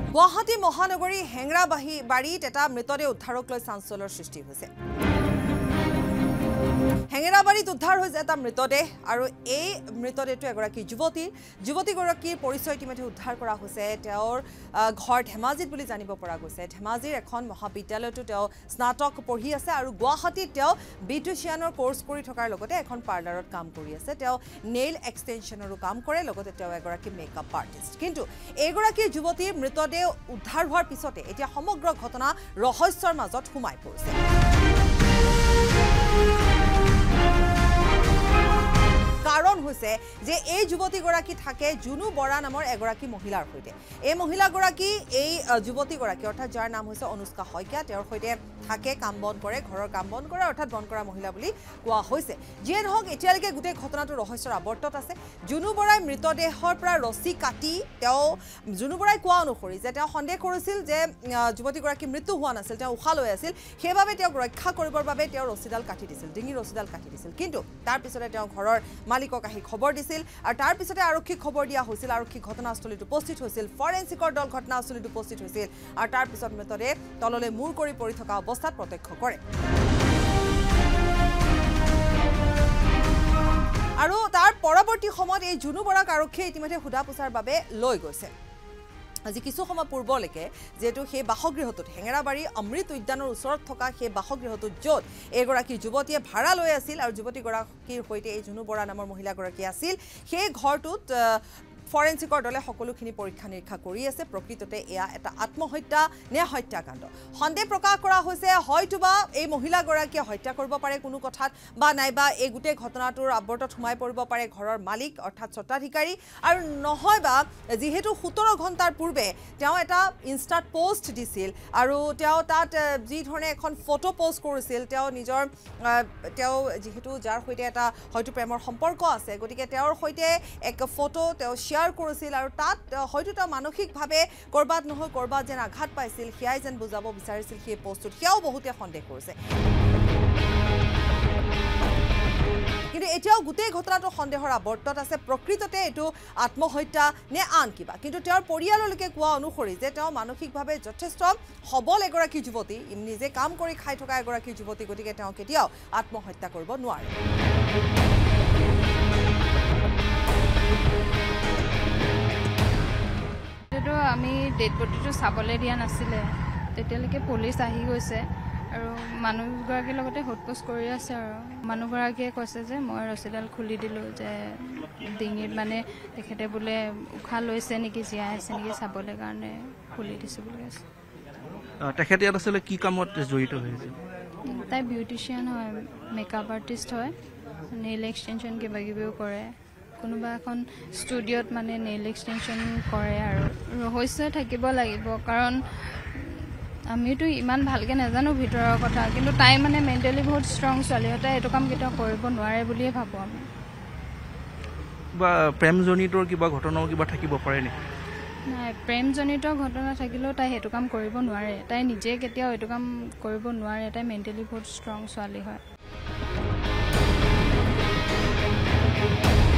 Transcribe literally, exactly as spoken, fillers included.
Guwahati মহানগৰী হেংৰাবাহী বাৰীত এটা মৃতদেহ উদ্ধাৰক লৈ চাঞ্চল্যৰ সৃষ্টি হৈছে। হেংৰাবাৰীত উদ্ধাৰ হৈছে এটা মৃতদেহ আৰু এই মৃতদেহটো এগৰাকী যুৱতী যুৱতীগৰাকীৰ পৰিচয় ইতিমধ্যে উদ্ধাৰ কৰা হৈছে। তেওঁৰ ঘৰ ধেমাজিত বুলি জানিব পৰা গৈছে। ধেমাজিৰ এখন মহাবিদ্যালয়তো তেওঁ স্নাতক পঢ়ি আছে আৰু গুৱাহাটীত তেওঁ বিউটিচিয়ানৰ কোৰ্চ কৰি থকাৰ লগতে এখন পাৰ্লাৰত কাম কৰি আছে। তেওঁ নেইল এক্সটেনশ্যনৰো কাম কৰে, লগতে তেওঁ এগৰাকী মেকআপ আৰ্টিষ্ট। কিন্তু এইগৰাকী যুৱতীৰ মৃতদেহ উদ্ধাৰ হোৱাৰ পিছতে এতিয়া সমগ্ৰ ঘটনা ৰহস্যৰ মাজত সোমাই পৰিছে। কাৰণ হৈছে যে এই যুৱতীগৰাকী থাকে জুনু বৰা নামৰ এগৰাকী মহিলাৰ সৈতে। এই মহিলাগৰাকী এই যুৱতীগৰাকী অৰ্থাৎ যাৰ নাম হৈছে অনুষ্কা শইকীয়া, তেওঁৰ সৈতে থাকে, কাম বন কৰে, ঘৰৰ কাম বন কৰে, অৰ্থাৎ বন কৰা মহিলা বুলি কোৱা হৈছে। যিয়ে নহওক এতিয়ালৈকে গোটেই ঘটনাটো ৰহস্যৰ আৱৰ্তত আছে। জুনু বৰাই মৃতদেহৰ পৰা ৰছী কাটি তেওঁ জুনু বৰাই কোৱা অনুসৰি যে তেওঁ সন্দেহ কৰিছিল যে যুৱতীগৰাকী মৃত্যু হোৱা নাছিল, তেওঁ উশাহ লৈ আছিল, সেইবাবে তেওঁক ৰক্ষা কৰিবৰ বাবে তেওঁ ৰছীডাল কাটি দিছিল, ডিঙিৰ ৰছীডাল কাটি দিছিল। কিন্তু তাৰপিছতে তেওঁ ঘৰৰ মালিকক আহি খবৰ দিছিল আৰু তাৰ পিছতে আৰক্ষীক খবৰ দিয়া হৈছিল। আৰক্ষী ঘটনাস্থলীত উপস্থিত হৈছিল, ফৰেন্সিকৰ দল ঘটনাস্থলীত উপস্থিত হৈছিল আৰু তাৰ পিছত মৃতদেহ তললৈ মূৰ কৰি পৰি থকা অৱস্থাত প্ৰত্যক্ষ কৰে। আৰু তাৰ পৰৱৰ্তী সময়ত এই জুনু বৰাক আৰক্ষীয়ে ইতিমধ্যে সোধা পোছাৰ বাবে লৈ গৈছে। আজি কিছু সময় পূৰ্বলৈকে যেহেতু সেই বাসগৃহটোত হেঙেৰাবাৰী অমৃত উদ্যানৰ ওচৰত থকা সেই বাসগৃহটোত য'ত এগৰাকী যুৱতীয়ে ভাড়া লৈ আছিল আৰু যুৱতীগৰাকীৰ সৈতে এই জুনু বৰা নামৰ মহিলাগৰাকী আছিল, সেই ঘৰটোত ফৰেন্সিকৰ দলে সকলোখিনি পৰীক্ষা নিৰীক্ষা কৰি আছে। প্ৰকৃততে এয়া এটা আত্মহত্যা নে হত্যাকাণ্ড সন্দেহ প্ৰকাশ কৰা হৈছে। হয়তোবা এই মহিলাগৰাকীয়ে হত্যা কৰিব পাৰে কোনো কথাত, বা নাইবা এই গোটেই ঘটনাটোৰ আৱৰ্তত সোমাই পৰিব পাৰে ঘৰৰ মালিক অৰ্থাৎ স্বত্বাধিকাৰী, আৰু নহয় বা যিহেতু সোতৰ ঘণ্টাৰ পূৰ্বে তেওঁ এটা ইনষ্টাত পোষ্ট দিছিল আৰু তেওঁ তাত যি ধৰণে এখন ফটো পোষ্ট কৰিছিল, তেওঁ নিজৰ তেওঁ যিহেতু যাৰ সৈতে এটা হয়তো প্ৰেমৰ সম্পৰ্ক আছে, গতিকে তেওঁৰ সৈতে এক ফটো তেওঁ শ্বেয়াৰ কৰিছিল আৰু তাত হয়তো তেওঁ মানসিকভাৱে ক'ৰবাত নহয় ক'ৰবাত যেন আঘাত পাইছিল, সেয়াই যেন বুজাব বিচাৰিছিল সেই পোষ্টটোত। সেয়াও বহুতে সন্দেহ কৰিছে। কিন্তু এতিয়াও গোটেই ঘটনাটো সন্দেহৰ আৱৰ্তত আছে। প্ৰকৃততে এইটো আত্মহত্যা নে আন কিবা। কিন্তু তেওঁৰ পৰিয়াললৈকে কোৱা অনুসৰি যে তেওঁ মানসিকভাৱে যথেষ্ট সবল এগৰাকী যুৱতী, নিজে কাম কৰি খাই থকা এগৰাকী যুৱতী, গতিকে তেওঁ কেতিয়াও আত্মহত্যা কৰিব নোৱাৰে। আমি ডেড বডিটো চাবলৈ দিয়া নাছিলে, তেতিয়ালৈকে পুলিচ আহি গৈছে আৰু মানুহগৰাকীৰ লগতে সোধপোছ কৰি আছে। আৰু মানুহগৰাকীয়ে কৈছে যে মই ৰছীডাল খুলি দিলোঁ, যে ডিঙিত মানে তেখেতে বোলে উশাহ লৈছে নেকি, জীয়াই আছে নেকি চাবলৈ কাৰণে খুলি দিছোঁ বুলি কৈছে। তেখেতে ইয়াত আচলতে কি কামত জড়িত হৈছে? তাই বিউটিচিয়ান হয়, মেকআপ আৰ্টিষ্ট হয়, নেইল এক্সটেনশ্যন কিবা কিবিও কৰে, কোনোবা এখন ষ্টুডিঅ'ত মানে নেইল এক্সটেনশ্যন কৰে। আৰু ৰহস্য থাকিব লাগিব, কাৰণ আমিতো ইমান ভালকৈ নাজানো ভিতৰৰ কথা, কিন্তু তাই মানে মেণ্টেলি বহুত ষ্ট্ৰং ছোৱালী, তাই এইটো কাম কেতিয়াও কৰিব নোৱাৰে বুলিয়ে ভাবোঁ আমি। বা প্ৰেমজনিত কিবা ঘটনাও কিবা থাকিব পাৰে নেকি? নাই, প্ৰেমজনিত ঘটনা থাকিলেও তাই সেইটো কাম কৰিব নোৱাৰে। তাই নিজে কেতিয়াও এইটো কাম কৰিব নোৱাৰে, তাই মেণ্টেলি বহুত ষ্ট্ৰং ছোৱালী হয়।